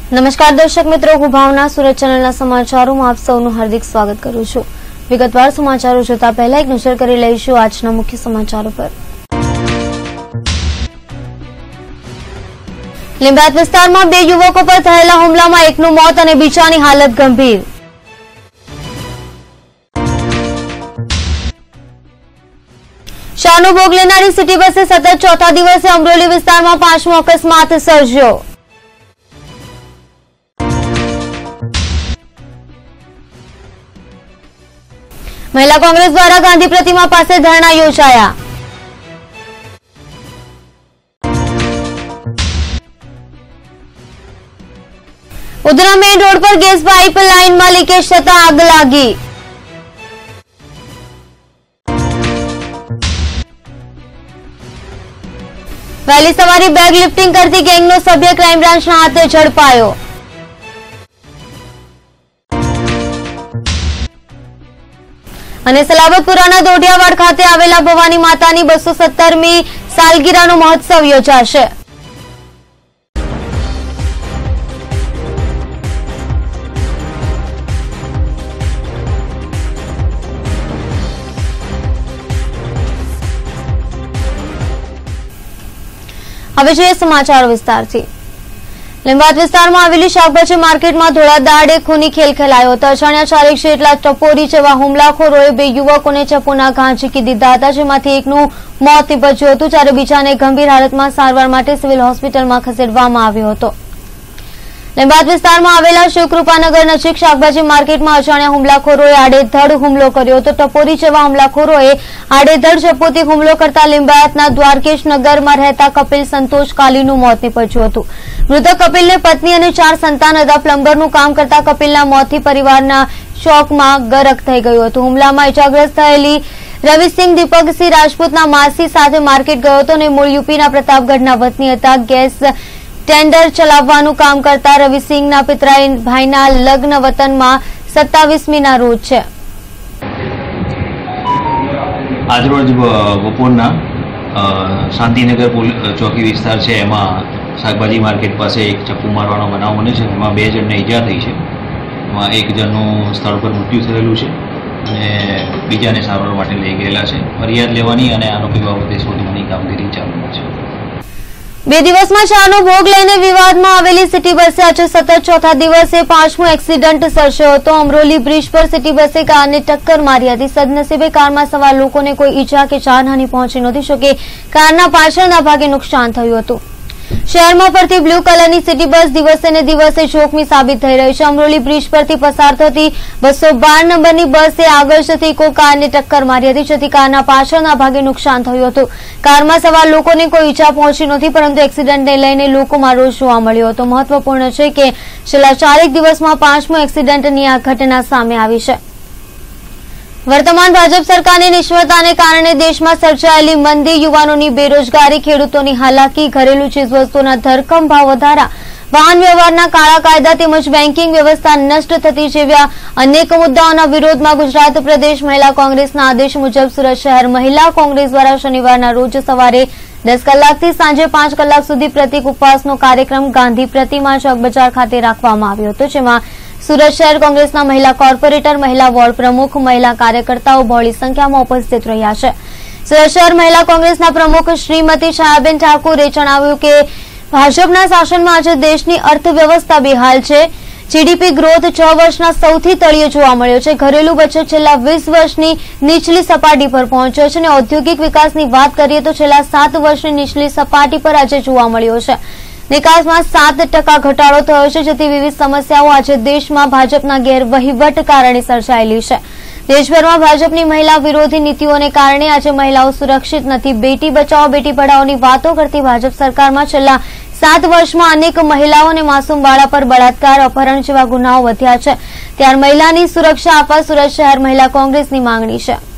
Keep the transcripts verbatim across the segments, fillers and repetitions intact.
નમસ્કાર દર્શક મિત્રો, હું ભાવના સુરત ચેનલના સમાચારોમાં આપ સૌનું હાર્દિક સ્વાગત કરું છું। વિગતવાર સમાચારો જોતા પહેલા એક નજર કરી લઈશું આજના મુખ્ય સમાચારો પર। લીંબાયત વિસ્તારમાં બે યુવકો પર થયેલા હુમલામાં એકનું મોત અને બીજાની હાલત ગંભીર। શાનો ભોગ લેનારી સિટી બસે સતત ચોથા દિવસે અમરોલી વિસ્તારમાં પાંચમો અકસ્માત સર્જ્યો। મહિલા કોંગ્રેસ દ્વારા ગાંધી પ્રતિમા પાસે ધરણા યોજાયા। ઉધના મેઇન રોડ પર ગેસ પાઇપ લાઇનમાં લીકેજ થતા આગ લાગી। વહેલી સવારે બેગ લિફ્ટિંગ કરતી ગેંગનો સભ્ય ક્રાઇમ બ્રાન્ચના હાથે ઝડપાયો। અને સલાબતપુરાના દોઢિયાવાડ ખાતે આવેલા ભવાની માતાની બસો સત્તરમી સાલગીરાનો મહોત્સવ યોજાશે। હવે જોઈએ સમાચારો વિસ્તારથી। લીંબાયત વિસ્તારમાં આવેલી શાકભાજી માર્કેટમાં ધોળા દાડે ખૂની ખેલ ખેલાયો હતો। અજાણ્યા ચારેક જેટલા ટપોરી જેવા હુમલાખોરોએ બે યુવકોને ચપ્પુના ઘા ઝીકી દીધા હતા, જેમાંથી એકનું મોત નીપજ્યું હતું, જ્યારે બીજાને ગંભીર હાલતમાં સારવાર માટે સિવિલ હોસ્પિટલમાં ખસેડવામાં આવ્યો હતો। લીંબાયત વિસ્તારમાં આવેલા શિવકૃપાનગર નજીક શાકભાજી માર્કેટમાં અજાણ્યા હુમલાખોરોએ આડેધડ હુમલો કર્યો હતો। ટપોરી જેવા હુમલાખોરોએ આડેધડ ચપ્પુથી હુમલો કરતા લીંબાયતના દ્વારકેશનગરમાં રહેતા કપિલ સંતોષ કાલીનું મોત નીપજ્યું હતું। મૃતક કપિલને પત્ની અને ચાર સંતાન હતા। પ્લમ્બરનું કામ કરતા કપિલના મોતથી પરિવારના શોકમાં ગરક થઈ ગયું હતું। હુમલામાં ઇજાગ્રસ્ત થયેલી રવિસિંહ દીપકસિંહ રાજપૂતના માસી સાથે માર્કેટ ગયો હતો અને મૂળ યુપીના પ્રતાપગઢના વતની હતા। ગેસ ટેન્ડર ચલાવવાનું કામ કરતા રવિસિંહના પિતરાઈ ભાઈના લગ્ન વતનમાં સત્તાવીસમીના રોજ છે। આજરોજ બપોરના શાંતિનગર ચોકી વિસ્તાર છે, એમાં શાકભાજી માર્કેટ પાસે એક ચપ્પુ મારવાનો બનાવ બન્યો છે। એમાં બે જણને ઈજા થઈ છે। એમાં એક જણનું સ્થળ પર મૃત્યુ થયેલું છે અને બીજાને સારવાર માટે લઈ ગયેલા છે। ફરિયાદ લેવાની અને આરોપી બાબતે શોધવાની કામગીરી ચાલુ છે। બે દિવસમાં ચાનો ભોગ લઈને વિવાદમાં આવેલી સિટી બસે આજે સતત ચોથા દિવસે પાંચમો એક્સિડન્ટ સર્જ્યો હતો। અમરોલી બ્રિજ પર સિટી બસે કારને ટક્કર મારી હતી। સદનસીબે કારમાં સવાર લોકોને કોઈ ઈજા કે જાનહાની પહોંચી નહોતી, જોકે કારના પાછળના ભાગે નુકસાન થયું હતું। શહેરમાં ફરતી બ્લુ કલરની સિટી બસ દિવસે ને દિવસે જોખમી સાબિત થઈ રહી છે। અમરોલી બ્રિજ પરથી પસાર થતી બસો બાર નંબરની બસે આગળ જતી ઇકો કારને ટક્કર મારી હતી, જેથી કારના પાછળના ભાગે નુકસાન થયું હતું। કારમાં સવાર લોકોને કોઈ ઈજા પહોંચી નહોતી, પરંતુ એક્સિડન્ટને લઈને લોકોમાં રોષ જોવા મળ્યો હતો। મહત્વપૂર્ણ છે કે છેલ્લા ચારેક દિવસમાં પાંચમો એક્સિડન્ટની આ ઘટના સામે આવી છે। વર્તમાન ભાજપ સરકારની નિષ્ફળતાને કારણે દેશમાં સર્જાયેલી મંદી, યુવાનોની બેરોજગારી, ખેડૂતોની હાલાકી, ઘરેલુ ચીજવસ્તુઓના ધરખમ ભાવ વધારા, વાહન વ્યવહારના કાળા કાયદા તેમજ બેન્કિંગ વ્યવસ્થા નષ્ટ થતી જેવા અનેક મુદ્દાઓના વિરોધમાં ગુજરાત પ્રદેશ મહિલા કોંગ્રેસના આદેશ મુજબ સુરત શહેર મહિલા કોંગ્રેસ દ્વારા શનિવારના રોજ સવારે દસ કલાકથી સાંજે પાંચ કલાક સુધી પ્રતિક ઉપવાસનો કાર્યક્રમ ગાંધી પ્રતિમા ચોક બજાર ખાતે રાખવામાં આવ્યો હતો, જેમાં સુરત શહેર કોંગ્રેસના મહિલા કોર્પોરેટર, મહિલા વોર્ડ પ્રમુખ, મહિલા કાર્યકર્તાઓ બહોળી સંખ્યામાં ઉપસ્થિત રહ્યા છે। સુરત શહેર મહિલા કોંગ્રેસના પ્રમુખ શ્રીમતી છાયાબેન ઠાકુરે જણાવ્યું કે ભાજપના શાસનમાં આજે દેશની અર્થવ્યવસ્થા બેહાલ છે। જીડીપી ગ્રોથ છ વર્ષના સૌથી તળિયે જોવા મળ્યો છે। ઘરેલુ બચત છેલ્લા વીસ વર્ષની નીચલી સપાટી પર પહોંચ્યો છે અને ઔદ્યોગિક વિકાસની વાત કરીએ તો છેલ્લા સાત વર્ષની નીચલી સપાટી પર આજે જોવા મળ્યો છે। નિકાસમાં સાત ટકા ઘટાડો થયો છે, જેથી વિવિધ સમસ્યાઓ આજે દેશમાં ભાજપના ગેરવહીવટ કારણે સર્જાયેલી છે। દેશભરમાં ભાજપની મહિલા વિરોધી નીતિઓને કારણે આજે મહિલાઓ સુરક્ષિત નથી। બેટી બચાવો બેટી પઢાઓની વાતો કરતી ભાજપ સરકારમાં છેલ્લા સાત વર્ષમાં અનેક મહિલાઓ અને માસૂમ બાળા પર બળાત્કાર, અપહરણ જેવા ગુનાઓ વધ્યા છે। ત્યારે મહિલાની સુરક્ષા આપવા સુરત શહેર મહિલા કોંગ્રેસની માંગણી છે।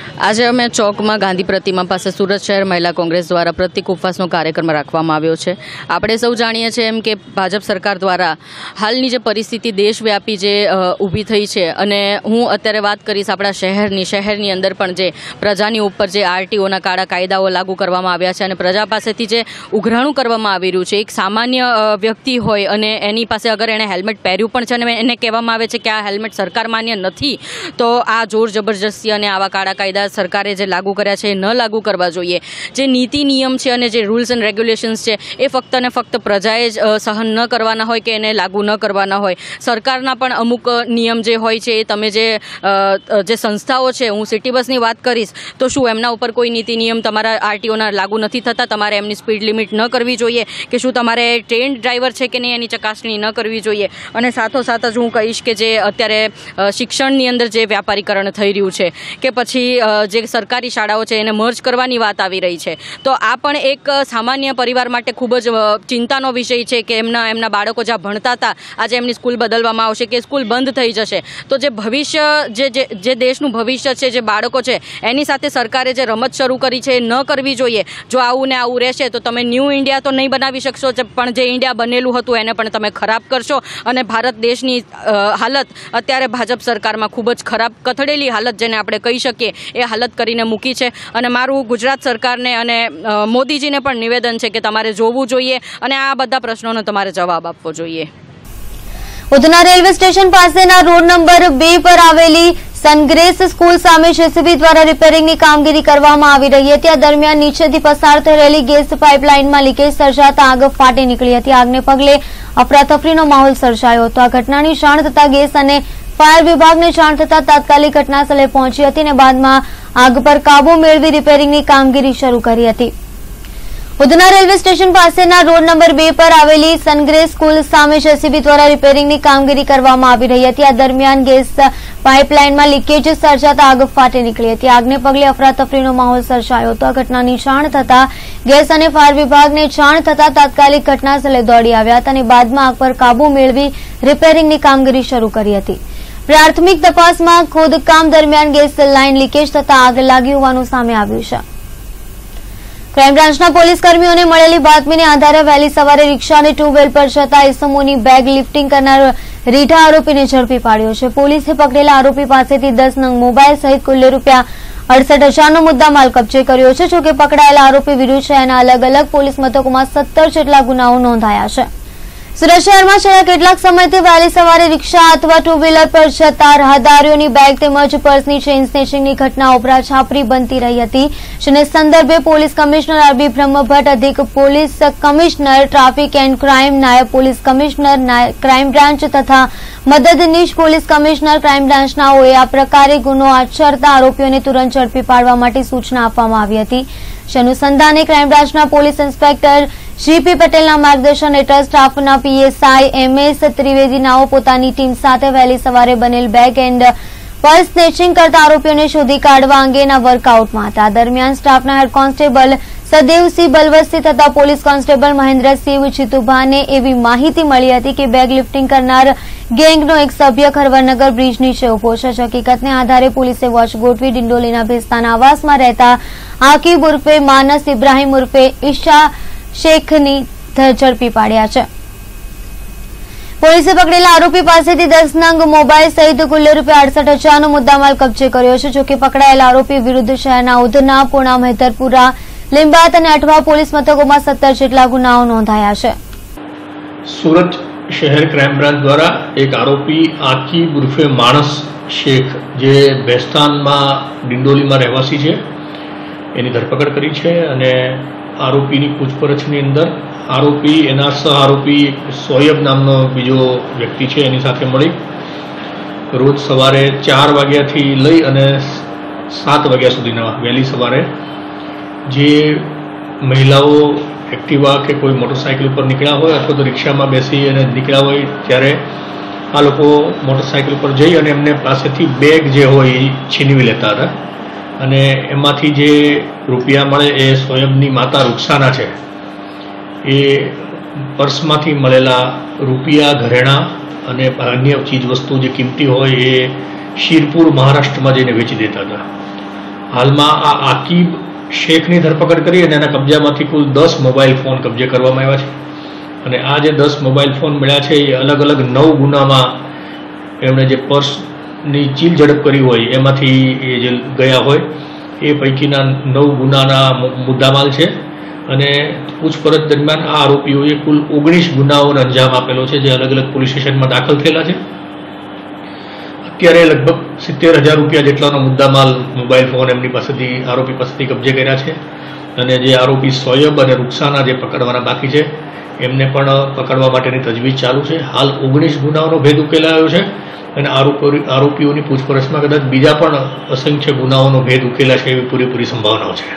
આજે અમે ચોકમાં ગાંધી પ્રતિમા પાસે સુરત શહેર મહિલા કોંગ્રેસ દ્વારા પ્રતિક ઉપવાસનો કાર્યક્રમ રાખવામાં આવ્યો છે. આપણે સૌ જાણીએ છીએ એમ કે ભાજપ સરકાર દ્વારા હાલની જે પરિસ્થિતિ દેશવ્યાપી જે ઊભી થઈ છે, અને હું અત્યારે વાત કરીશ આપણા શહેરની શહેરની અંદર પણ જે પ્રજાની ઉપર જે આરટીઓના કાળા કાયદાઓ લાગુ કરવામાં આવ્યા છે અને પ્રજા પાસેથી જે ઉઘરાણું કરવામાં આવી રહ્યું છે. એક સામાન્ય વ્યક્તિ હોય અને એની પાસે અગર એણે હેલ્મેટ પહેર્યું પણ છે અને એને કહેવામાં આવે છે કે આ હેલ્મેટ સરકાર માન્ય નથી, તો આ જોર જબરજસ્તી અને આવા કાળા કાયદા સરકારે જે લાગુ કર્યા છે એ ન લાગુ કરવા જોઈએ. જે નીતિ નિયમ છે અને જે રૂલ્સ એન્ડ રેગ્યુલેશન્સ છે એ ફક્ત ને ફક્ત પ્રજાએ જ સહન ન કરવાના હોય કે એને લાગુ ન કરવાના હોય. સરકારના પણ અમુક નિયમ જે હોય છે એ તમે જે જે સંસ્થાઓ છે, હું સિટી બસની વાત કરીશ તો શું એમના ઉપર કોઈ નીતિ નિયમ તમારા આરટીઓના લાગુ નથી થતા? તમારે એમની સ્પીડ લિમિટ ન કરવી જોઈએ કે શું તમારે ટ્રેન્ડ ડ્રાઈવર છે કે નહીં એની ચકાસણી ન કરવી જોઈએ? અને સાથોસાથ જ હું કહીશ કે જે અત્યારે શિક્ષણની અંદર જે વ્યાપારીકરણ થઈ રહ્યું છે કે પછી જે સરકારી શાળાઓ છે એને મર્જ કરવાની વાત આવી રહી છે, તો આ પણ એક સામાન્ય પરિવાર માટે ખૂબ જ ચિંતાનો વિષય છે કે એમના એમના બાળકો જ્યાં ભણતા હતા આજે એમની સ્કૂલ બદલવામાં આવશે કે સ્કૂલ બંધ થઈ જશે. તો જે ભવિષ્ય જે જે દેશનું ભવિષ્ય છે, જે બાળકો છે, એની સાથે સરકારે જે રમત શરૂ કરી છે એ ન કરવી જોઈએ. જો આવું ને આવું રહેશે તો તમે ન્યૂ ઇન્ડિયા તો નહીં બનાવી શકશો, પણ જે ઇન્ડિયા બનેલું હતું એને પણ તમે ખરાબ કરશો. અને ભારત દેશની હાલત અત્યારે ભાજપ સરકારમાં ખૂબ જ ખરાબ કથળેલી હાલત જેને આપણે કહી શકીએ એ હાલત કરીને મૂકી છે. અને મારું ગુજરાત સરકારને અને મોદીજીને પણ નિવેદન છે કે તમારે જોવું જોઈએ અને આ બધા પ્રશ્નોનો તમારે જવાબ આપવો જોઈએ. ઉધના રેલવે સ્ટેશન પાસેના રોડ નંબર બે પર આવેલી સનગ્રેસ સ્કૂલ સામે જેસીબી દ્વારા રિપેરિંગની કામગીરી કરવામાં આવી રહી હતી. આ દરમિયાન નીચેથી પસાર થઈ રહેલી ગેસ પાઇપલાઇનમાં લીકેજ સર્જાતા આગ ફાટી નીકળી હતી. આગને પગલે અફરાતફરીનો માહોલ સર્જાયો હતો. આ ઘટનાની જાણ થતાં ગેસ અને ફાયર વિભાગને જાણ થતાં તાત્કાલિક ઘટનાસ્થળે પહોંચી હતી અને બાદમાં આગ પર કાબુ મેળવી રિપેરિંગની કામગીરી શરૂ કરી હતી. ઉધના રેલવે સ્ટેશન પાસેના રોડ નંબર બે પર આવેલી સનગ્રેસ સ્કૂલ સામે જેસીબી દ્વારા રિપેરિંગની કામગીરી કરવામાં આવી રહી હતી. આ દરમિયાન ગેસ પાઇપલાઇનમાં લીકેજ સર્જાતા આગ ફાટી નીકળી હતી. આગને પગલે અફરાતફરીનો માહોલ સર્જાયો હતો. આ ઘટનાની જાણ થતાં ગેસ અને ફાયર વિભાગને જાણ થતાં તાત્કાલિક ઘટનાસ્થળે દોડી આવ્યા હતા અને બાદમાં આગ પર કાબુ મેળવી રિપેરિંગની કામગીરી શરૂ કરી હતી. પ્રાથમિક તપાસમાં ખોદકામ દરમિયાન ગેસ લાઇન લીકેજ થતાં આગ લાગી હોવાનું સામે આવ્યું છે. ક્રાઇમ બ્રાન્ચના પોલીસ કર્મીઓને મળેલી બાતમીને આધારે વહેલી સવારે રિક્ષા અને ટુ વ્હીલ પર જતા ઇસમોની બેગ લિફ્ટિંગ કરનાર રીઢા આરોપીને ઝડપી પાડ્યો છે. પોલીસે પકડેલા આરોપી પાસેથી દસ નંગ મોબાઈલ સહિત કુલ રૂપિયા અડસઠ હજારનો મુદ્દામાલ કબજે કર્યો છે. જોકે પકડાયેલા આરોપી વિરુદ્ધ શહેરના અલગ અલગ પોલીસ મથકોમાં સત્તર જેટલા ગુનાઓ નોંધાયા છે. સુરત શહેરમાં છેલ્લા કેટલાક સમયથી વહેલી સવારે રિક્ષા અથવા ટુ વ્હીલર પર જતા રાહદારીઓની બેગ તેમજ પર્સની ચેઇન સ્નેચિંગની ઘટનાઓ છાપરી બનતી રહી હતી. જેને સંદર્ભે પોલીસ કમિશનર આરબી બ્રહ્મભટ્ટ, અધિક police commissioner traffic and crime, નાયબ પોલીસ કમિશનર ક્રાઇમ બ્રાન્ચ તથા મદદનીશ પોલીસ કમિશનર ક્રાઇમ બ્રાન્ચનાઓએ આ પ્રકારે ગુનો આચરતા આરોપીઓને તુરંત ઝડપી પાડવા માટે સૂચના આપવામાં આવી હતી. જે અનુસંધાને ક્રાઇમ બ્રાન્ચના પોલીસ ઇન્સ્પેક્ટર જીપી પટેલના માર્ગદર્શન હેઠળ સ્ટાફના પીએસઆઈ એમએસ ત્રિવેદીનાઓ પોતાની ટીમ સાથે વહેલી સવારે બનેલ બેગ એન્ડ પર્સ સ્નેચિંગ કરતા આરોપીઓને શોધી કાઢવા અંગેના વર્કઆઉટમાં હતા. દરમિયાન સ્ટાફના હેડ કોન્સ્ટેબલ સદેવસિંહ બલવતસિંહ તથા પોલીસ કોન્સ્ટેબલ મહેન્દ્રસિંહ જીતુભાને એવી માહિતી મળી હતી કે બેગ લિફ્ટિંગ કરનાર ગેંગનો એક સભ્ય ખરવરનગર બ્રિજ નીચે ઉભો છે. હકીકતને આધારે પોલીસે વોચ ગોઠવી ડિંડોલીના ભેસ્તાના આવાસમાં રહેતા આકીબ ઉર્ફે માનસ ઇબ્રાહીમ ઉર્ફે ઈશા શેખની ઝડપી પાડ્યા છે. પોલીસે પકડેલા આરોપી પાસેથી દસ નંગ મોબાઈલ સહિત કુલ રૂપિયા અડસઠ હજારનો મુદ્દામાલ કબજે કર્યો છે. જોકે પકડાયેલા આરોપી વિરુદ્ધ શહેરના ઉધના, પૂણા, મહેતરપુરા, લીંબાયત અને અઠવા પોલીસ મથકોમાં સત્તર જેટલા ગુનાઓ નોંધાયા છે. સુરત શહેર ક્રાઇમ બ્રાન્ચ દ્વારા એક આરોપી આકીબ ઉર્ફે માણસ શેખ જે ભેસ્તાનમાં ડિંડોલીમાં રહેવાસી છે એની ધરપકડ કરી છે. અને આરોપીની પૂછપરછની અંદર આરોપી એના સહ આરોપી સોયબ નામનો બીજો વ્યક્તિ છે એની સાથે મળી રોજ સવારે ચાર વાગ્યાથી લઈ અને સાત વાગ્યા સુધીના વહેલી સવારે જે મહિલાઓ એક્ટિવા કે કોઈ મોટરસાઇકલ ઉપર નીકળ્યા હોય અથવા તો રિક્ષામાં બેસી અને નીકળ્યા હોય ત્યારે આ લોકો મોટરસાઇકલ પર જઈ અને એમને પાસેથી બેગ જે હોય એ છીનવી લેતા હતા. અને એમાંથી જે રૂપિયા મળે એ સોયબની માતા રૂક્ષાના છે એ પર્સમાંથી મળેલા રૂપિયા, ઘરેણાં અને અન્ય ચીજ વસ્તુ જે કિંમતી હોય એ શીરપુર મહારાષ્ટ્રમાં જઈને વેચી દેતા હતા. હાલમાં આ આકીબ શેખની ધરપકડ કરી અને એના કબજામાંથી કુલ દસ મોબાઈલ ફોન કબજે કરવામાં આવ્યા છે અને આ જે દસ મોબાઈલ ફોન મળ્યા છે એ અલગ અલગ નવ ગુનામાં એમણે જે પર્સની ચીલ ઝડપ કરી હોય એમાંથી એ જે ગયા હોય એ પૈકીના નવ ગુનાના મુદ્દામાલ છે અને પૂછપરછ દરમિયાન આ આરોપીઓએ કુલ ઓગણીસ ગુનાઓને અંજામ આપેલો છે જે અલગ અલગ પોલીસ સ્ટેશનમાં દાખલ થયેલા છે. અત્યારે લગભગ સિત્તેર હજાર રૂપિયા જેટલાનો મુદ્દામાલ મોબાઈલ ફોન એમની પાસેથી આરોપી પાસેથી કબજે કર્યા છે અને જે આરોપી સોયબ અને રૂકસાના જે પકડવાના બાકી છે એમને પણ પકડવા માટેની તજવીજ ચાલુ છે. હાલ ઓગણીસ ગુનાઓનો ભેદ ઉકેલાયો છે અને આરોપી આરોપીઓની પૂછપરછમાં કદાચ બીજા પણ અસંખ્ય ગુનાઓનો ભેદ ઉકેલા છે એવી પૂરેપૂરી સંભાવનાઓ છે.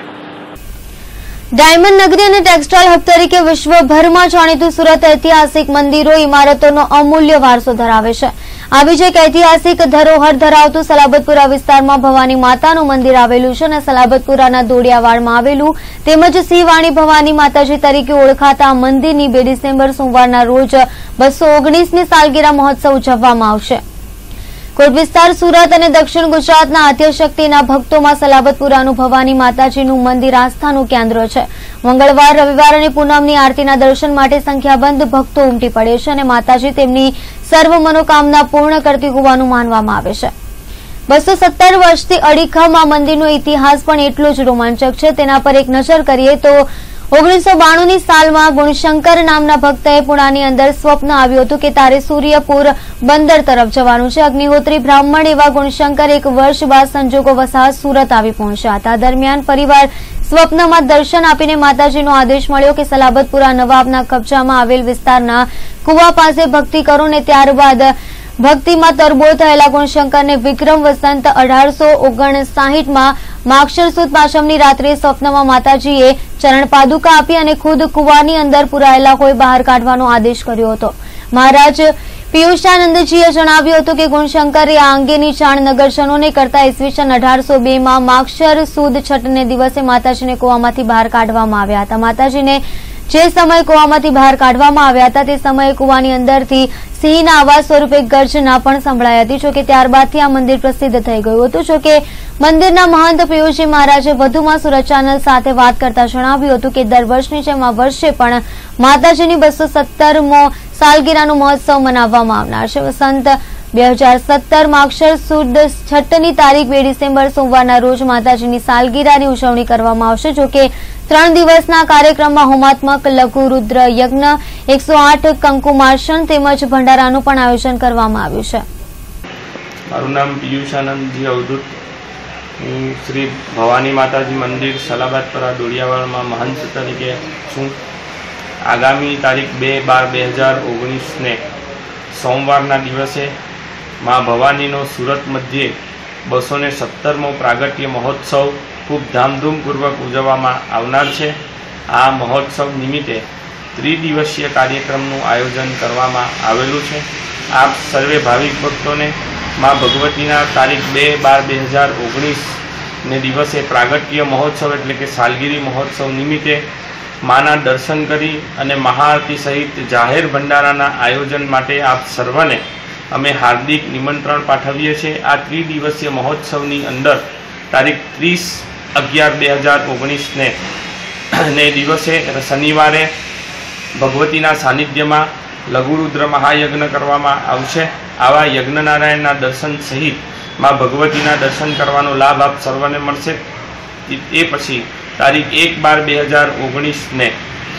ડાયમંડ નગરી અને ટેક્સટાઇલ હબ તરીકે વિશ્વભરમાં જાણીતું સુરત ઐતિહાસિક મંદિરો ઇમારતોનો અમૂલ્ય વારસો ધરાવે છે. આવી જ એક ઐતિહાસિક ધરોહર ધરાવતું સલાબતપુરા વિસ્તારમાં ભવાની માતાનું મંદિર આવેલું છે અને સલાબતપુરાના દોડિયાવાડમાં આવેલું તેમજ સિંહવાણી ભવાની માતાજી તરીકે ઓળખાતા આ મંદિરની બે ડિસેમ્બર સોમવારના રોજ બસો ઓગણીસમી સાલગીરા મહોત્સવ ઉજવવામાં આવશે. કોટ વિસ્તાર સુરત અને દક્ષિણ ગુજરાતના આદ્યશક્તિના ભક્તોમાં સલાબતપુરાનું ભવાની માતાજીનું મંદિર આસ્થાનું કેન્દ્ર છે. મંગળવાર, રવિવાર અને પૂનમની આરતીના દર્શન માટે સંખ્યાબંધ ભક્તો ઉમટી પડે છે અને માતાજી તેમની સર્વ મનોકામના પૂર્ણ કરતી હોવાનું માનવામાં આવે છે. બસો સત્તર વર્ષથી અડીખમ આ મંદિરનો ઇતિહાસ પણ એટલો જ રોમાંચક છે. તેના પર એક નજર કરીએ તો ઓગણીસો બાણુંની સાલમાં ગુણશંકર નામના ભક્તએ પુણાની અંદર સ્વપ્ન આવ્યું હતું કે તારે સૂર્યપુર બંદર તરફ જવાનું છે. અગ્નિહોત્રી બ્રાહ્મણ એવા ગુણશંકર એક વર્ષ બાદ સંજોગો વસાત સુરત આવી પહોંચ્યા હતા. દરમિયાન પરિવાર સ્વપ્નમાં દર્શન આપીને માતાજીનો આદેશ મળ્યો કે સલાબતપુરા નવાબના કબજામાં આવેલ વિસ્તારના કુવા પાસે ભક્તિ કરો ને ત્યારબાદ ભક્તિમાં તરબોળ થયેલા ગુણશંકરને વિક્રમ વસંત અઢારસો ઓગણસાહીઠમાં માક્ષર સુદ પાંચમની રાત્રે સ્વપ્નમાં માતાજીએ ચરણ પાદુકા આપી અને ખુદ કુવાની અંદર પુરાયેલા હોય બહાર કાઢવાનો આદેશ કર્યો હતો. મહારાજ પિયુષાનંદજીએ જણાવ્યું હતું કે ગુણશંકરે આ અંગેની જાણ નગરજનોને કરતા ઈસવીસન અઢારસો બે માં માક્ષર સુદ છઠને દિવસે માતાજીને કુવામાંથી બહાર કાઢવામાં આવ્યા હતા. માતાજીને જે સમયે કુવામાંથી બહાર કાઢવામાં આવ્યા હતા તે સમયે કુવાની અંદરથી સિંહના અવાજ સ્વરૂપે ગર્જના પણ સંભળાઈ હતી. જોકે ત્યારબાદથી આ મંદિર પ્રસિદ્ધ થઈ ગયું હતું. જોકે મંદિરના મહંત પિયુષજી મહારાજે વધુમાં સુરત ચેનલ સાથે વાત કરતા જણાવ્યું હતું કે દર વર્ષની જેમ આ વર્ષે પણ માતાજીની બસો સત્તરમો સાલગીરાનો મહોત્સવ મનાવવામાં આવનાર છે. વસંત બે હજાર સત્તર માક્ષર સુદ છઠ્ઠની તારીખ બે ડિસેમ્બર સોમવારના રોજ માતાજીની સાલગીરાની ઉજવણી કરવામાં આવશે. જોકે ત્રણ દિવસના કાર્યક્રમમાં હોમાત્મક લઘુ રુદ્ર યજ્ઞ, એકસો આઠ કંકુમાર્ચન તેમજ ભંડારાનું પણ આયોજન કરવામાં આવ્યું છે. મારું નામ પિયુષાનંદજી અવધૂત. હું શ્રી ભવાની માતાજી મંદિર સલાબતપુરા દોડિયાવાડમાં મહંત તરીકે છું. આગામી તારીખ બે બાર બે હજાર ઓગણીસને સોમવારના દિવસે મા ભવાનીનો સુરત મધ્યે બસો ને સત્તરમો પ્રાગટ્ય મહોત્સવ ખૂબ ધામધૂમપૂર્વક ઉજવવામાં આવનાર છે. આ મહોત્સવ નિમિત્તે ત્રિદિવસીય કાર્યક્રમનું આયોજન કરવામાં આવેલું છે. આપ સર્વે ભાવિક ભક્તોને મા ભગવતીના તારીખ બે બાર બે હજાર ઓગણીસને દિવસે પ્રાગટ્ય મહોત્સવ એટલે કે સાલગીરી મહોત્સવ નિમિત્તે માના દર્શન કરી અને મહાઆરતી સહિત જાહેર ભંડારાના આયોજન માટે આપ સર્વને અમે હાર્દિક નિમંત્રણ પાઠવીએ છીએ. આ ત્રિદિવસીય મહોત્સવની અંદર તારીખ ત્રીસ અગિયાર બે હજાર ઓગણીસને ને દિવસે શનિવારે ભગવતીના સાનિધ્યમાં લઘુરુદ્ર મહાયજ્ઞ કરવામાં આવશે. આવા યજ્ઞનારાયણના દર્શન સહિત મા ભગવતીના દર્શન કરવાનો લાભ આપ સર્વને મળશે. એ પછી તારીખ એક બાર બે હજાર ઓગણીસને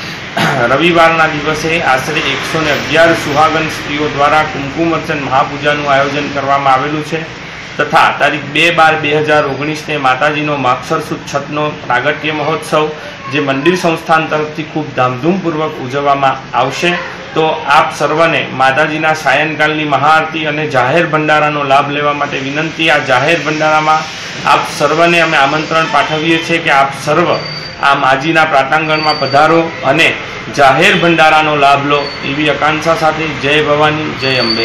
રવિવારના દિવસે આશરે એકસો ને અગિયાર સુહાગન સ્ત્રીઓ દ્વારા કુમકુમર્ચન મહાપૂજાનું આયોજન કરવામાં આવેલું છે. તથા તારીખ બે બાર બે હજાર ઓગણીસને માતાજીનો માક્ષર સુદ છઠનો પ્રાગટ્ય મહોત્સવ જે મંદિર સંસ્થાન તરફથી ખૂબ ધામધૂમપૂર્વક ઉજવવામાં આવશે. તો આપ સર્વને માતાજીના સાયંકાલની મહાઆરતી અને જાહેર ભંડારાનો લાભ લેવા માટે વિનંતી. આ જાહેર ભંડારામાં આપ સર્વને અમે આમંત્રણ પાઠવીએ છીએ કે આપ સર્વ આ માજીના પ્રાટાંગણમાં પધારો અને જાહેર ભંડારાનો લાભ લો એવી આકાંક્ષા સાથે જય ભવાની, જય અંબે.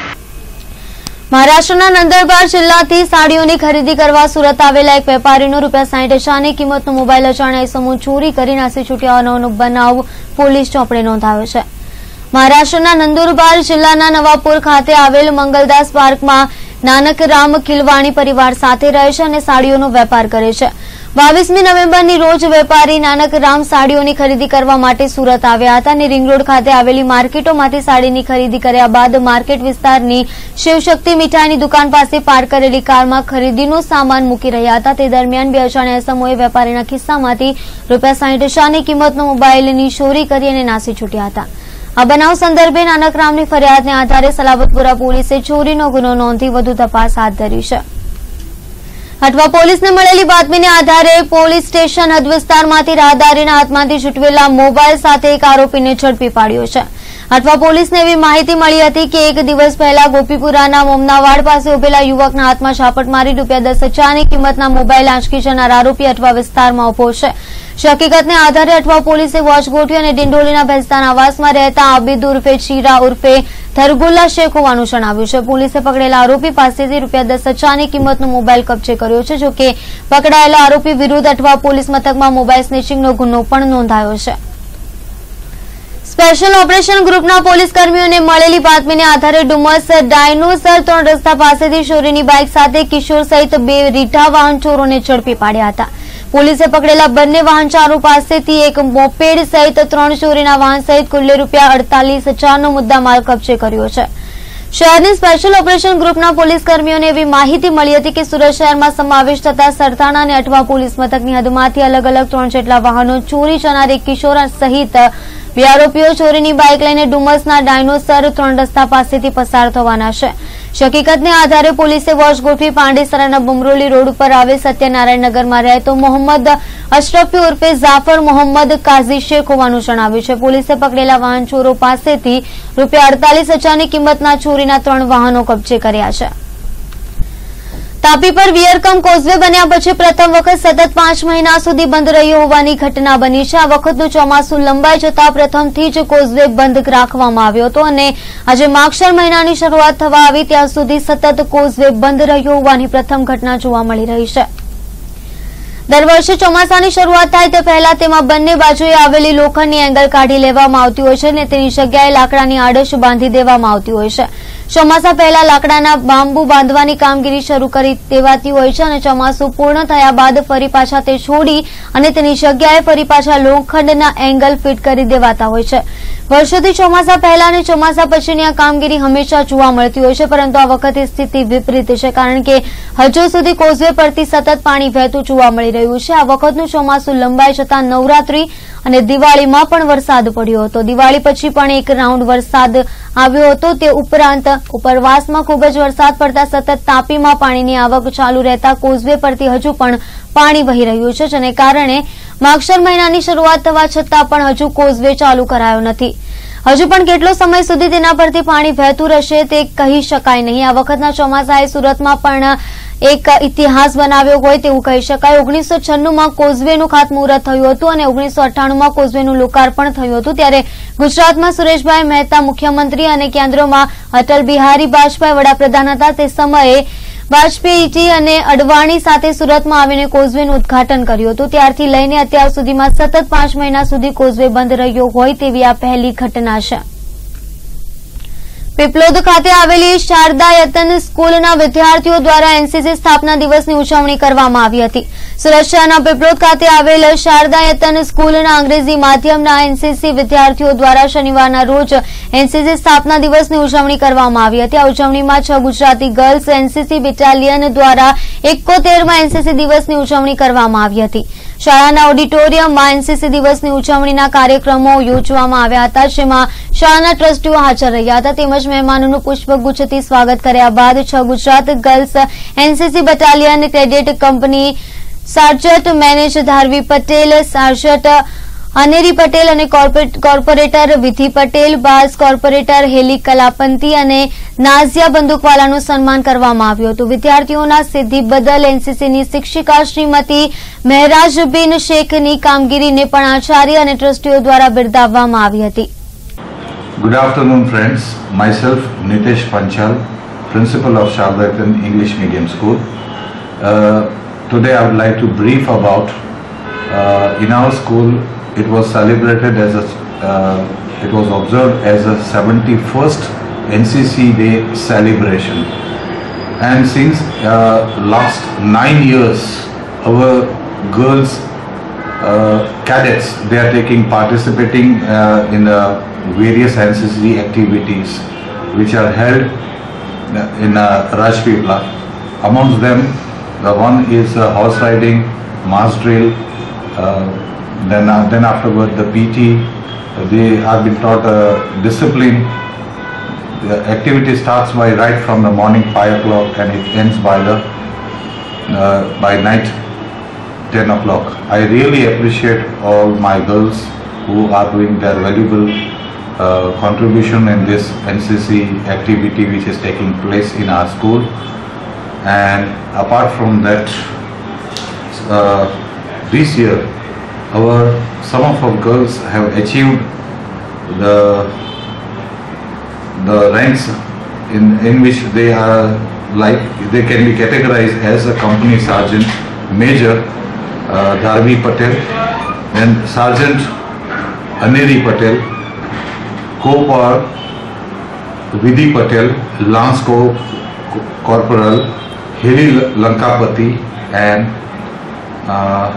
મહારાષ્ટ્રના નંદુરબાર જિલ્લાથી સાડીઓની ખરીદી કરવા સુરત આવેલા એક વેપારીનો રૂપિયા સાઠ હજારની કિંમતનો મોબાઈલ અજાણ્યા ઇસમો ચોરી કરી નાસી છૂટ્યાનો બનાવ પોલીસ ચોપડે નોંધાયો છે. મહારાષ્ટ્રના નંદુરબાર જિલ્લાના નવાપુર ખાતે આવેલ મંગલદાસ પાર્કમાં નાનક રામ ખીલવાણી પરિવાર સાથે રહે છે અને સાડીઓનો વેપાર કરે છે. બાવીસમી નવેમ્બરની રોજ વેપારી નાનક રામ સાડીઓની ખરીદી કરવા માટે સુરત આવ્યા હતા અને રિંગ રોડ ખાતે આવેલી માર્કેટોમાંથી સાડીની ખરીદી કર્યા બાદ માર્કેટ વિસ્તારની શિવશક્તિ મીઠાઈની દુકાન પાસે પાર્ક કરેલી કારમાં ખરીદીનો સામાન મૂકી રહ્યા હતા. તે દરમિયાન બે અજાણ્યા ઇસમોએ વેપારીના ખિસ્સામાંથી રૂપિયા સાહીઠ હજારની કિંમતનો મોબાઈલની ચોરી કરી અને નાસી છૂટ્યા હતા. આ બનાવ સંદર્ભે નાનકરામની ફરિયાદને આધારે સલાબતપુરા પોલીસે ચોરીનો ગુનો નોંધી વધુ તપાસ હાથ ધરી છે. અઠવા પોલીસને મળેલી બાતમીને આધારે પોલીસ સ્ટેશન હદ વિસ્તારમાંથી રાહદારીના હાથમાંથી છૂટવેલા મોબાઈલ સાથે એક આરોપીને ઝડપી પાડ્યો છે. અઠવા પોલીસને એવી માહિતી મળી હતી કે એક દિવસ પહેલા ગોપીપુરાના મોમનાવાડ પાસે ઉભેલા યુવકના હાથમાં ઝાપટ મારી રૂપિયા દસ હજારની કિંમતના મોબાઈલ આંચકી જનાર આરોપી અઠવા વિસ્તારમાં ઉભો છે. હકીકતને આધારે અઠવા પોલીસે વોચ ગોઠવી અને ડિંડોલીના ભેસ્તાન આવાસમાં રહેતા આબિદ ઉર્ફે ચીરા ઉર્ફે થરગુલ્લા શેખ હોવાનું જણાવ્યું છે. પોલીસે પકડેલા આરોપી પાસેથી રૂપિયા દસ હજારની કિંમતનો મોબાઈલ કબજે કર્યો છે. જો કે પકડાયેલા આરોપી વિરુદ્ધ અઠવા પોલીસ મથકમાં મોબાઈલ સ્નેચિંગનો ગુનો પણ નોંધાયો છે. સ્પેશિયલ ઓપરેશન ગ્રુપના પોલીસ કર્મીઓને મળેલી બાતમીને આધારે ડુમસ ડાયનોસર ત્રણ રસ્તા પાસેથી ચોરીની બાઇક સાથે કિશોર સહિત બે રીઢા વાહન ચોરોને ઝડપી પાડ્યા હતા. પોલીસે પકડેલા બંને વાહનચારો પાસેથી એક મોપેડ સહિત ત્રણ ચોરીના વાહન સહિત કુલ્લે રૂપિયા અડતાલીસ હજારનો મુદ્દામાલ કબજે કર્યો છે. શહેરની સ્પેશિયલ ઓપરેશન ગ્રુપના પોલીસ કર્મીઓને એવી માહિતી મળી હતી કે સુરત શહેરમાં સમાવેશ થતા સરથાણા અને અઠવા પોલીસ મથકની હદમાંથી અલગ અલગ ત્રણ જેટલા વાહનો ચોરી જનાર એક કિશોર સહિત બે આરોપીઓ ચોરીની બાઇક લઈને ડુમસના ડાયનોસર ત્રણ રસ્તા પાસેથી પસાર થવાના છે. હકીકતને આધારે પોલીસે વોચ ગોઠવી પાંડેસરાના બુમરોલી રોડ ઉપર આવેલ સત્યનારાયણનગરમાં રહેતો મોહમ્મદ અશરફી ઉર્ફે જાફર મોહમ્મદ કાઝી શેખ હોવાનું જણાવ્યું છે. પોલીસે પકડેલા વાહન ચોરો પાસેથી રૂપિયા અડતાલીસ હજારની કિંમતના ચોરીના ત્રણ વાહનો કબજે કર્યા છે. તાપી પર વિયરકમ કોઝવે બન્યા પછી પ્રથમ વખત સતત પાંચ મહિના સુધી બંધ રહ્યો હોવાની ઘટના બની છે. આ વખતનું ચોમાસું લંબાઈ જતા પ્રથમથી જ કોઝવે બંધ રાખવામાં આવ્યો હતો અને આજે માગશર મહિનાની શરૂઆત થવા આવી ત્યાં સુધી સતત કોઝવે બંધ રહ્યો હોવાની પ્રથમ ઘટના જોવા મળી રહી છે. દર વર્ષે ચોમાસાની શરૂઆત થાય તે પહેલા તેમાં બંને બાજુએ આવેલી લોખંડની એંગલ કાઢી લેવામાં આવતી હોય છે અને તેની જગ્યાએ લાકડાની આડશ બાંધી દેવામાં આવતી હોય છે. ચોમાસા પહેલા લાકડાના બાંબુ બાંધવાની કામગીરી શરૂ કરી દેવાતી હોય છે અને ચોમાસું પૂર્ણ થયા બાદ ફરી પાછા તે છોડી અને તેની જગ્યાએ ફરી પાછા લોખંડના એંગલ ફિટ કરી દેવાતા હોય છે. વર્ષોથી ચોમાસા પહેલા અને ચોમાસા પછીની આ કામગીરી હંમેશા જોવા મળતી હોય છે, પરંતુ આ વખતે સ્થિતિ વિપરીત છે કારણ કે હજુ સુધી કોઝવે પરથી સતત પાણી વહેતું જોવા મળી રહ્યું છે. આ વખતનું ચોમાસું લંબાઈ જતા નવરાત્રી અને દિવાળીમાં પણ વરસાદ પડ્યો હતો. દિવાળી પછી પણ એક રાઉન્ડ વરસાદ આવ્યો હતો. તે ઉપરાંત ઉપરવાસમાં ખૂબ જ વરસાદ પડતા સતત તાપીમાં પાણીની આવક ચાલુ રહેતા કોઝવે પરથી હજુ પણ પાણી વહી રહ્યું છે, જેને કારણે માગશર મહિનાની શરૂઆત થવા છતાં પણ હજુ કોઝવે ચાલુ કરાયો નથી. હજુ પણ કેટલો સમય સુધી તેના પરથી પાણી વહેતું રહેશે તે કહી શકાય નહીં. આ વખતના ચોમાસાએ સુરતમાં પણ એક ઇતિહાસ બનાવ્યો હોય તેવું કહી શકાય. ઓગણીસો છન્નુમાં કોઝવેનું ખાતમુહૂર્ત થયું હતું અને ઓગણીસો અઠ્ઠાણુંમાં કોઝવેનું લોકાર્પણ થયું હતું. ત્યારે ગુજરાતમાં સુરેશભાઈ મહેતા મુખ્યમંત્રી અને કેન્દ્રમાં અટલ બિહારી વાજપેયી વડાપ્રધાન હતા. તે સમયે વાજપેયીજી અને અડવાણી સાથે સુરતમાં આવીને કોઝવેનું ઉદઘાટન કર્યું હતું. ત્યારથી લઈને અત્યાર સુધીમાં સતત પાંચ મહિના સુધી કોઝવે બંધ રહ્યો હોય તેવી આ પહેલી ઘટના છે. પીપલોદ ખાતે આવેલી શારદા યતન સ્કૂલના વિદ્યાર્થીઓ દ્વારા એનસીસી સ્થાપના દિવસની ઉજવણી કરવામાં આવી હતી. સુરત શહેરના પીપલોદ ખાતે આવેલ શારદા યતન સ્કૂલના અંગ્રેજી માધ્યમના એનસીસી વિદ્યાર્થીઓ દ્વારા શનિવારના રોજ એનસીસી સ્થાપના દિવસની ઉજવણી કરવામાં આવી હતી. આ ઉજવણીમાં છ ગુજરાતી ગર્લ્સ એનસીસી બેટાલિયન દ્વારા એકોતેરમાં એનસીસી દિવસની ઉજવણી કરવામાં આવી હતી. શાળાના ઓડિટોરિયમમાં એનસીસી દિવસની ઉજવણીના કાર્યક્રમો યોજવામાં આવ્યા હતા, જેમાં શાળાના ટ્રસ્ટીઓ હાજર રહ્યા હતા તેમજ મહેમાનોનું પુષ્પગુચ્છથી સ્વાગત કર્યા બાદ છ Gujarat girls NCC battalion credit company sergeant મેનેજ ધારવી પટેલ, સાર્જન્ટ અનેરી પટેલ અને કોર્પોરેટર વિધિ પટેલ, બાસ કોર્પોરેટર હેલી કલાપંતી અને નાઝિયા બંદૂકવાલાનું સન્માન કરવામાં આવ્યું હતું. વિદ્યાર્થીઓના સિદ્ધિ બદલ એનસીસીની શિક્ષિકા શ્રીમતી મહેરાજબીન શેખની કામગીરીને પણ આચાર્ય અને ટ્રસ્ટીઓ દ્વારા બિરદાવવામાં આવી હતી. Good afternoon, friends. Myself, Nitesh Panchal, principal of Sharda Yatan English Medium School. Uh, today I would like to brief about uh, in our school it was celebrated as a uh, it was observed as a seventy-first N C C Day celebration. And since uh, last nine years, our girls uh, cadets, they are taking participating uh, in uh, various N C C activities which are held in uh, Rajpipla. Amongst them, the one is uh, horse riding, mass drill, uh, then uh, then afterward the P T. They have been taught uh, discipline. The activity starts by right from the morning five o'clock and it ends by the uh, by night ten o'clock. I really appreciate all my girls who are doing their valuable uh, contribution in this N C C activity which is taking place in our school. And apart from that, uh, this year our some of our girls have achieved the the ranks in, in which they are like they can be categorized as a company sergeant major, uh, Dharvi Patel, and Sergeant Aneri Patel, Co-Par Vidhi Patel, Lance Co Corporal Hiri Lankapati, and uh,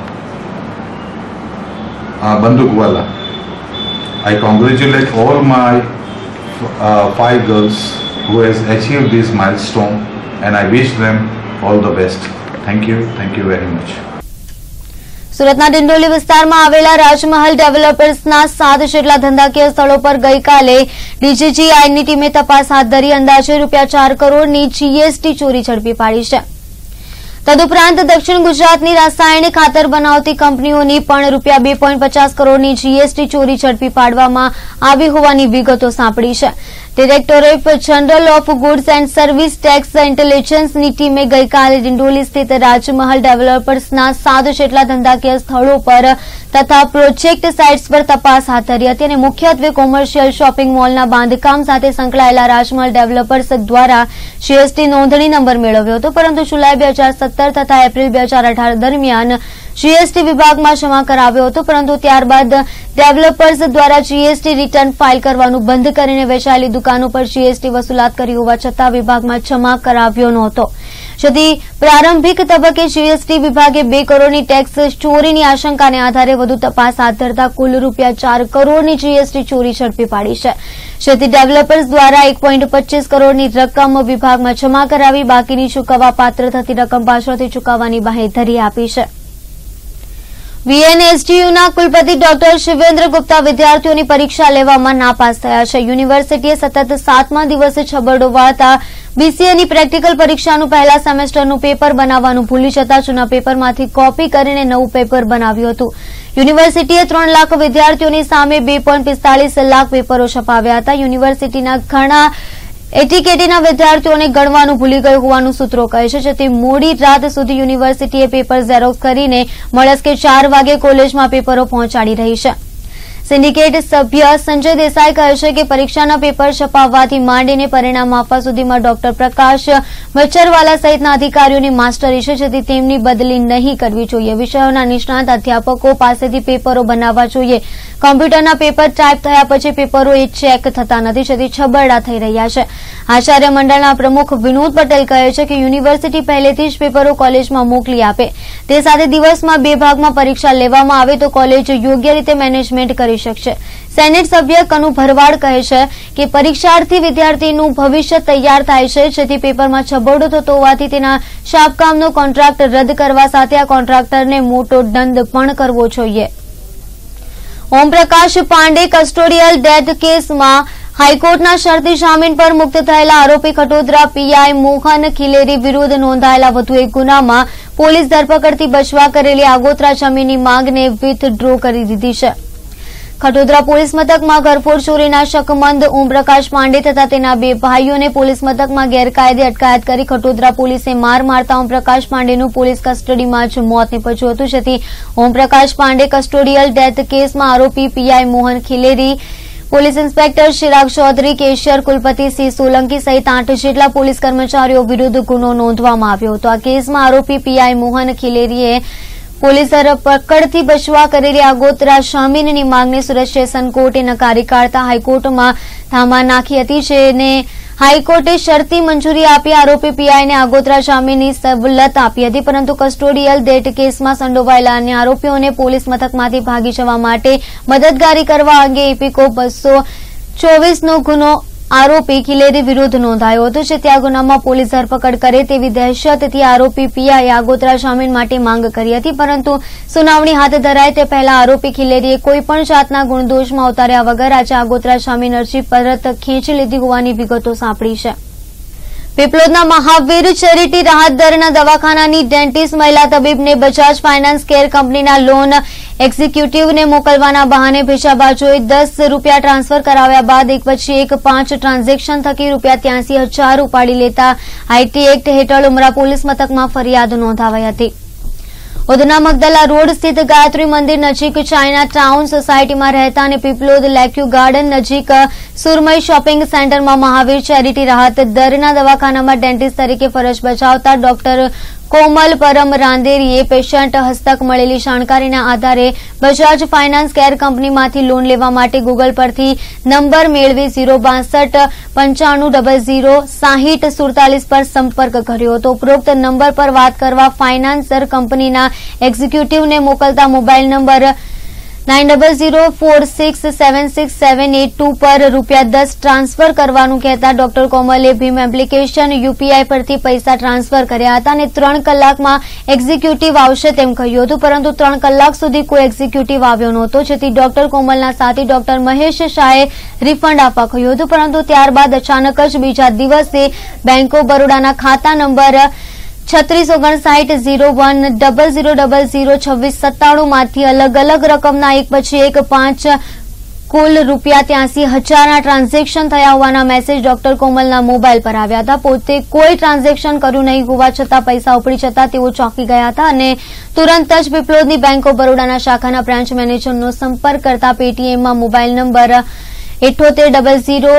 uh, Bandukwala. I congratulate all my uh, five girls who has achieved this milestone, and I wish them all the best. Thank you. Thank you very much. સુરતના ડિંડોલી વિસ્તારમાં આવેલા રાજમહલ ડેવલપર્સના સાત જેટલા ધંધાકીય સ્થળો પર ગઈકાલે ડીજીજીઆઈની ટીમે તપાસ હાથ ધરી અંદાજે રૂપિયા ચાર કરોડની જીએસટી ચોરી ઝડપી પાડી છે. તદુપરાંત દક્ષિણ ગુજરાતની રાસાયણિક ખાતર બનાવતી કંપનીઓની પણ રૂપિયા બે પોઈન્ટ પચાસ કરોડની જીએસટી ચોરી ઝડપી પાડવામાં આવી હોવાની વિગતો સાંપડી છે. Directorate general of goods and service tax ઇન્ટેલિજન્સની ટીમે ગઈકાલે ડિંડોલી સ્થિત રાજમહલ ડેવલપર્સના સાત જેટલા ધંધાકીય સ્થળો પર તથા પ્રોજેક્ટ સાઇટ્સ પર તપાસ હાથ ધરી હતી અને મુખ્યત્વે કોમર્શિયલ શોપિંગ મોલના બાંધકામ સાથે સંકળાયેલા રાજમહલ ડેવલપર્સ દ્વારા જીએસટી નોંધણી નંબર મેળવ્યો હતો, પરંતુ જુલાઈ બે હજાર સત્તર તથા એપ્રિલ બે હજાર અઢાર દરમિયાન જીએસટી વિભાગમાં જમા કરાવ્યો હતો, પરંતુ ત્યારબાદ ડેવલપર્સ દ્વારા જીએસટી રિટર્ન ફાઇલ કરવાનું બંધ કરીને વેચાયેલી દુકાનો પર જીએસટી વસૂલાત કરી હોવા છતાં વિભાગમાં જમા કરાવ્યો નહોતો, જેથી પ્રારંભિક તબક્કે જીએસટી વિભાગે બે કરોડની ટેક્સ ચોરીની આશંકાને આધારે વધુ તપાસ હાથ ધરતા કુલ રૂપિયા ચાર કરોડની જીએસટી ચોરી ઝડપી પાડી છે, જેથી ડેવલપર્સ દ્વારા એક પોઈન્ટ પચીસ કરોડની રકમ વિભાગમાં જમા કરાવી બાકીની ચૂકવવા પાત્ર થતી રકમ પાછળથી ચૂકવવાની બાંહેધરી આપી છે. વીએનએસડીયુના કુલપતિ ડોક્ટર શિવેન્દ્ર ગુપ્તા વિદ્યાર્થીઓની પરીક્ષા લેવામાં નાપાસ થયા છે. યુનિવર્સિટીએ સતત સાતમા દિવસે છબરડો વાળતા બીસીએની પ્રેક્ટિકલ પરીક્ષાનું પહેલા સેમેસ્ટરનું પેપર બનાવવાનું ભૂલી જતા જૂના પેપરમાંથી કોપી કરીને નવું પેપર બનાવ્યું હતું. યુનિવર્સિટીએ ત્રણ લાખ વિદ્યાર્થીઓની સામે બે પોઈન્ટ પિસ્તાળીસ લાખ પેપરો છપાવ્યા હતા. યુનિવર્સિટીના ઘણા એટીકેટીના વિદ્યાર્થીઓને ગણવાનું ભૂલી ગયું હોવાનું સૂત્રો કહે છે, જેથી મોડી રાત સુધી યુનિવર્સિટીએ પેપર ઝેરોક્સ કરીને મળસ્કે ચાર વાગે કોલેજમાં પેપરો પહોંચાડી રહી છે. સિન્ડિકેટ સભ્ય સંજય દેસાઈ કહે છે કે પરીક્ષાના પેપર છપાવવાથી માંડીને પરિણામ આપવા સુધીમાં ડોક્ટર પ્રકાશ મચ્છરવાલા સહિતના અધિકારીઓની માસ્ટરી છે, જેથી તેમની બદલી નહીં કરવી જોઈએ. વિષયોના નિષ્ણાત અધ્યાપકો પાસેથી પેપરો બનાવવા જોઈએ. કોમ્પ્યુટરના પેપર ટાઈપ થયા પછી પેપરો એ ચેક થતા નથી, જેથી છબરડા થઈ રહ્યા છે. આચાર્ય મંડળના પ્રમુખ વિનોદ પટેલ કહે છે કે યુનિવર્સિટી પહેલેથી જ પેપરો કોલેજમાં મોકલી આપે, તે સાથે દિવસમાં બે ભાગમાં પરીક્ષા લેવામાં આવે તો કોલેજ યોગ્ય રીતે મેનેજમેન્ટ કરી શકશે. સેનેટ સભ્ય કનુ ભરવાડ કહે છે કે પરીક્ષાર્થી વિદ્યાર્થીનું ભવિષ્ય તૈયાર થાય છે, જેથી પેપરમાં છબરડો થતો હોવાથી તેના છાપકામનો કોન્ટ્રાક્ટ રદ કરવા સાથે આ કોન્ટ્રાક્ટરને મોટો દંડ પણ કરવો જોઈએ. ઓમપ્રકાશ પાંડે કસ્ટોડિયલ ડેથ કેસમાં હાઈકોર્ટના શરતી જામીન પર મુક્ત થયેલા આરોપી ખટોદરા પીઆઈ મોહન ખીલેરી વિરુદ્ધ નોંધાયેલા વધુ એક ગુનામાં પોલીસ ધરપકડથી બચવા કરેલી આગોતરા જામીનની માંગને વિથડ્રો કરી દીધી છે. ખટોદરા પોલીસ મથકમાં ઘરફોડ ચોરીના શકમંદ ઓમપ્રકાશ પાંડે તથા તેના બે ભાઈઓને પોલીસ મથકમાં ગેરકાયદે અટકાયત કરી ખટોદરા પોલીસે માર મારતા ઓમપ્રકાશ પાંડેનું પોલીસ કસ્ટડીમાં જ મોત નીપજ્યું હતું, જેથી ઓમપ્રકાશ પાંડે કસ્ટોડિયલ ડેથ કેસમાં આરોપી PI Mohan Khileri, police inspector Chirag Chaudhary, cashier Kulpati C Solanki સહિત આઠ જેટલા પોલીસ કર્મચારીઓ વિરુદ્ધ ગુનો નોંધવામાં આવ્યો હતો. આ કેસમાં આરોપી પીઆઈ મોહન ખીલેરીએ પોલીસ ધરપકડથી બચવા કરેલી આગોતરા જામીનની માંગને સુરત સેશન કોર્ટે નકારી કાઢતા હાઈકોર્ટમાં ધામા નાખી હતી, જેને હાઈકોર્ટે શરતી મંજૂરી આપી આરોપી પીઆઈને આગોતરા જામીનની સવલત આપી હતી, પરંતુ કસ્ટોડિયલ ડેટ કેસમાં સંડોવાયેલા અન્ય આરોપીઓને પોલીસ મથકમાંથી ભાગી જવા માટે મદદગારી કરવા અંગે ઇપીકો બસો ચોવીસનો ગુનો આરોપી ખિલેરી વિરુદ્ધ નોંધાયો હતો, જેથી આ ગુનામાં પોલીસ ધરપકડ કરે તેવી દહેશતથી આરોપી પીઆઈએ આગોતરા જામીન માટે માંગ કરી હતી, પરંતુ સુનાવણી હાથ ધરાય તે પહેલા આરોપી ખિલેરીએ કોઈપણ જાતના ગુણદોષમાં ઉતાર્યા વગર આજે આગોતરા જામીન અરજી પરત ખેંચી લીધી હોવાની વિગતો સાંપડી છે. પીપલોદના મહાવીર ચેરિટી રાહત દરના દવાખાનાની ડેન્ટિસ્ટ મહિલા તબીબને બજાજ ફાઇનાન્સ કેર કંપનીના લોન એક્ઝિક્યુટિવને મોકલવાના બહાને ભેજાબાજોએ દસ રૂપિયા ટ્રાન્સફર કરાવ્યા બાદ એક પછી એક પાંચ ટ્રાન્ઝેક્શન થકી રૂપિયા ત્યાસી હજાર ઉપાડી લેતા આઈટી એક્ટ હેઠળ ઉમરા પોલીસ મથકમાં ફરિયાદ નોંધાવાઈ હતી. ઉધના મગદલા રોડ સ્થિત ગાયત્રી મંદિર નજીક ચાઇના ટાઉન સોસાયટીમાં રહેતા અને પીપલોદ લેક્યુ ગાર્ડન નજીક સુરમઈ શોપિંગ સેન્ટરમાં મહાવીર ચેરિટી રાહત દરના દવાખાનામાં ડેન્ટિસ્ટ તરીકે ફરજ બજાવતા ડોક્ટર કોમલ પરમ રાંદેરીએ પેશન્ટ હસ્તક મળેલી જાણકારીના આધારે બજાજ ફાઇનાન્સ કેર કંપનીમાંથી લોન લેવા માટે ગૂગલ પરથી નંબર મેળવી ઝીરો બાસઠ પંચાણું ડબલ ઝીરો સાહીઠ સુડતાલીસ પર સંપર્ક કર્યો હતો. ઉપરોક્ત નંબર પર વાત કરવા ફાઇનાન્સર કંપનીના એક્ઝિક્યુટિવને મોકલતા mobile number nine double zero four six seven six seven eight two પર રૂપિયા દસ ટ્રાન્સફર કરવાનું કહેતા ડોક્ટર કોમલે ભીમ એપ્લિકેશન યુપીઆઈ પરથી પૈસા ટ્રાન્સફર કર્યા હતા અને ત્રણ કલાકમાં એક્ઝિક્યુટિવ આવશે તેમ કહ્યું હતું, પરંતુ ત્રણ કલાક સુધી કોઈ એક્ઝિક્યુટિવ આવ્યો નહોતો, જેથી ડોક્ટર કોમલના સાથી ડોક્ટર મહેશ શાહે રિફંડ આપવા કહ્યું હતું, પરંતુ ત્યારબાદ અચાનક જ બીજા દિવસે બેંક ઓફ બરોડાના ખાતા નંબર છત્રીસ ઓગણસાઠ zero one double zero double zero છવ્વીસ સત્તાણું માંથી અલગ અલગ રકમના એક પછી એક પાંચ કુલ રૂપિયા ત્યાસી હજારના ટ્રાન્ઝેક્શન થયા હોવાના મેસેજ ડોક્ટર કોમલના મોબાઈલ પર આવ્યા હતા. પોતે કોઈ ટ્રાન્ઝેક્શન કર્યું નહીં હોવા છતાં પૈસા ઉપડી જતા તેઓ ચોંકી ગયા હતા અને તુરંત જ પીપલોદની બેંક ઓફ બરોડાના શાખાના બ્રાન્ચ મેનેજરનો સંપર્ક કરતા પેટીએમમાં મોબાઈલ નંબર ઇઠ્ઠોતેર ડબલ ઝીરો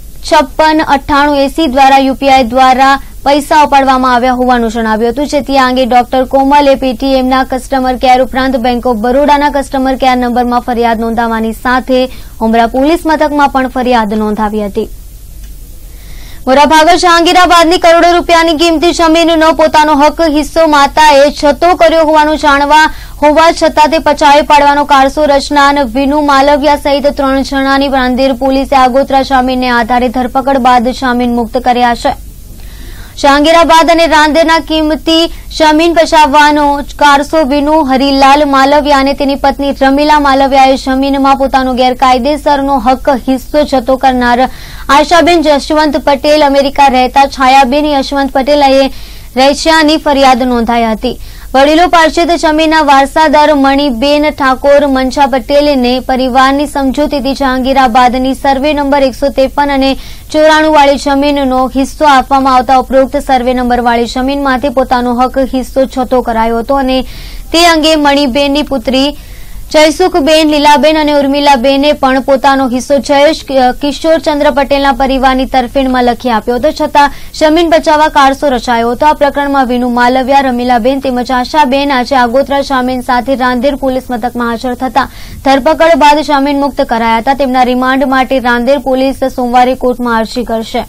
છપ્પન અઠ્ઠાણું એસી દ્વારા યુપીઆઈ દ્વારા પૈસા ઉપાડવામાં આવ્યા હોવાનું જણાવ્યું હતું, જેથી આ અંગે ડોક્ટર કોમલે પેટીએમના કસ્ટમર કેર ઉપરાંત બેંક ઓફ બરોડાના કસ્ટમર કેર નંબરમાં ફરિયાદ નોંધાવવાની સાથે ઉમરા પોલીસ મથકમાં પણ ફરિયાદ નોંધાવી હતી. મોરાભાગળ જહાંગીરાબાદની કરોડો રૂપિયાની કિંમતી જમીનનો પોતાનો હક હિસ્સો માતાએ જતો કર્યો હોવાનું જાણવા હોવા છતાં તે પચાવી પાડવાનો કારસો રચનાર વિનુ માલવિયા સહિત ત્રણ જણાની રાંદેર પોલીસે આગોતરા જામીનને આધારે ધરપકડ બાદ જામીન મુક્ત કર્યા છે. જહાંગીરાબાદ અને રાંદેરના કિંમતી જમીન પચાવવાનો કારસો વિનુ હરિલાલ માલવિયા અને તેની પત્ની રમીલા માલવિયાએ જમીનમાં પોતાનો ગેરકાયદેસરનો હક હિસ્સો જતો કરનાર આશાબેન જશવંત પટેલ અમેરિકા રહેતા છાયાબેન યશવંત પટેલએ રહેચ્યાની ફરિયાદ નોંધાઈ હતી. વડીલો પાર્ષદ જમીનના વારસાદાર મણિબેન ઠાકોર મંછા પટેલને પરિવારની સમજૂતીથી જહાંગીરાબાદની સર્વે નંબર એકસો ત્રેપન અને ચોરાણું વાળી જમીનનો હિસ્સો આપવામાં આવતા ઉપરોક્ત સર્વે નંબર વાળી જમીનમાંથી પોતાનો હક હિસ્સો છતો કરાયો હતો અને તે અંગે મણિબેનની પુત્રી જયસુખબેન, લીલાબેન અને ઉર્મિલાબેને પણ પોતાનો હિસ્સો જયેશ કિશોરચંદ્ર પટેલના પરિવારની તરફેણમાં લખી આપ્યો હતો, છતાં જમીન બચાવવા કારસો રચાયો હતો. આ પ્રકરણમાં વિનુ માલવિયા, રમીલાબેન તેમજ આશાબેન આજે આગોતરા જામીન સાથે રાંદેર પોલીસ મથકમાં હાજર થતા ધરપકડ બાદ જામીન મુક્ત કરાયા હતા. તેમના રિમાન્ડ માટે રાંદેર પોલીસ સોમવારે કોર્ટમાં અરજી કરશે.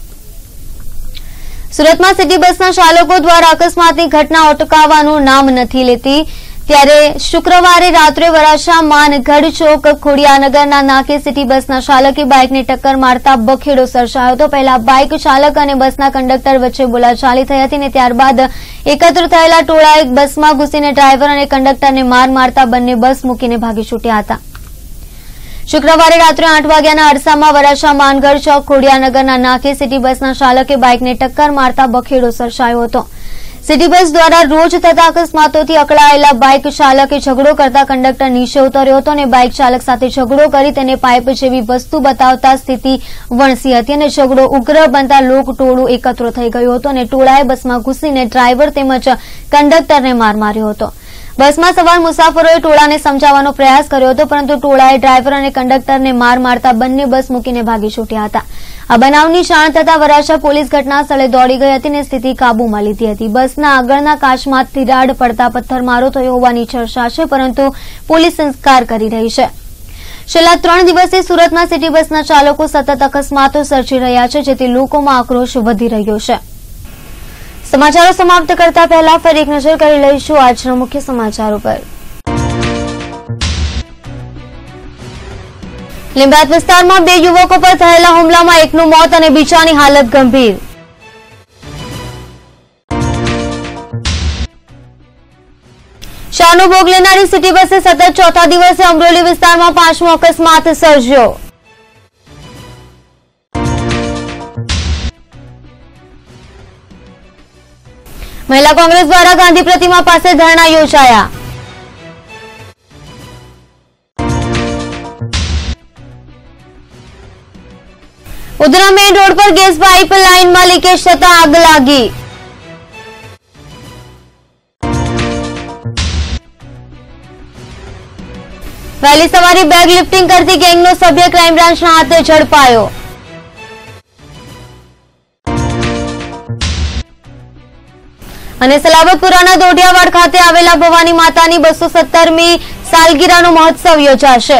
સુરતમાં સિટી બસના ચાલકો દ્વારા અકસ્માતની ઘટના અટકાવવાનું નામ નથી લેતી, ત્યારે શુક્રવારે રાત્રે વરાછા માનગઢ ચોક ખોડિયાનગરના નાકે સિટી બસના ચાલકે બાઇકને ટક્કર મારતા બખેડો સર્જાયો હતો. પહેલા બાઇક ચાલક અને બસના કંડક્ટર વચ્ચે બોલાચાલી થઈ હતી અને ત્યારબાદ એકત્ર થયેલા ટોળાએ બસમાં ઘૂસીને ડ્રાઈવર અને કંડક્ટરને માર મારતા બંને બસ મૂકીને ભાગી છૂટ્યા હતા. શુક્રવારે રાત્રે આઠ વાગ્યાના અરસામાં વરાછા માનગઢ ચોક ખોડિયાનગરના નાકે સિટી બસના ચાલકે બાઇકને ટક્કર મારતા બખેડો સર્જાયો હતો. સિટી બસ દ્વારા રોજ થતા અકસ્માતોથી અકળાયેલા બાઇક ચાલકે ઝઘડો કરતા કંડક્ટર નીચે ઉતર્યો હતો અને બાઇક ચાલક સાથે ઝઘડો કરી તેને પાઇપ જેવી વસ્તુ બતાવતા સ્થિતિ વણસી હતી અને ઝઘડો ઉગ્ર બનતા લોક ટોળું એકત્ર થઈ ગયું હતું અને ટોળાએ બસમાં ઘૂસીને ડ્રાઈવર તેમજ કંડક્ટરને માર માર્યો હતો. બસમાં સવાર મુસાફરોએ ટોળાને સમજાવવાનો પ્રયાસ કર્યો હતો, પરંતુ ટોળાએ ડ્રાઈવર અને કંડક્ટરને માર મારતા બંને બસ મૂકીને ભાગી છૂટ્યા હતા. આ બનાવની જાણ થતાં વરાછા પોલીસ ઘટના સ્થળે દોડી ગઈ હતી અને સ્થિતિ કાબૂમાં લીધી હતી. બસના આગળના કાચમાં તિરાડ પડતા પથ્થરમારો થયો હોવાની ચર્ચા છે, પરંતુ પોલીસ ઇન્કાર કરી રહી છે. છેલ્લા ત્રણ દિવસથી સુરતમાં સિટી બસના ચાલકો સતત અકસ્માતો સર્જી રહ્યા છે, જેથી લોકોમાં આક્રોશ વધી રહ્યો છે। સમાચારો સમાપ્ત કરતા પહેલા ફરી એક નજર કરી લઈશું આજના મુખ્ય સમાચારો પર। લીંબાયત વિસ્તારમાં બે યુવકો પર થયેલા હુમલામાં એકનું મોત અને બીજાની હાલત ગંભીર। શાનો ભોગ લેનારી સિટી બસે સતત ચોથા દિવસે અમરોલી વિસ્તારમાં પાંચમો અકસ્માત સર્જ્યો। મહિલા કોંગ્રેસ દ્વારા ગાંધી પ્રતિમા પાસે ધરણા યોજાયા। ઉધના મેઇન રોડ પર ગેસ પાઇપ લાઇનમાં લીકેજ થતા આગ લાગી। વહેલી સવારે બેગ લિફ્ટિંગ કરતી ગેંગનો સભ્ય ક્રાઇમ બ્રાન્ચના હાથે ઝડપાયો। અને સલાબતપુરાના દોઢિયાવાડ ખાતે આવેલા ભવાની માતાની બસો સત્તરમી સાલગીરાનો મહોત્સવ યોજાશે।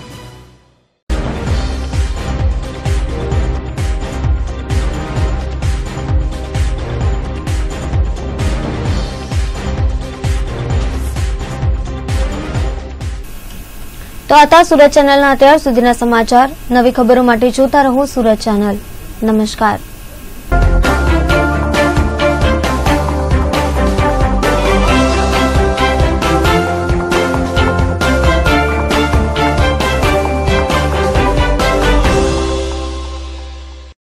તો હતા સુરત ચેનલના અત્યાર સુધીના સમાચાર। નવી ખબરો માટે જોતા રહો સુરત ચેનલ। નમસ્કાર।